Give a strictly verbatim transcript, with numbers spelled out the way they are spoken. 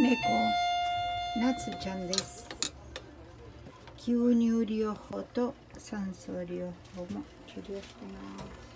猫なつちゃんです。吸入療法と酸素療法も治療してます。